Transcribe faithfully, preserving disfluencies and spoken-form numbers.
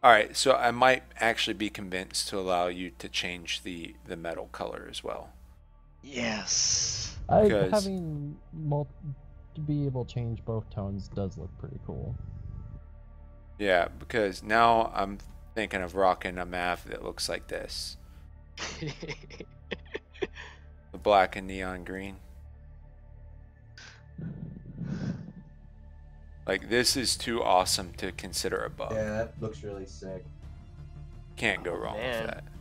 All right, so I might actually be convinced to allow you to change the the metal color as well. Yes. I, Because having mul to be able to change both tones does look pretty cool. yeah, because now I'm thinking of rocking a map that looks like this. The black and neon green. Like, this is too awesome to consider a bug. Yeah, that looks really sick. Can't go Oh, wrong man. with that.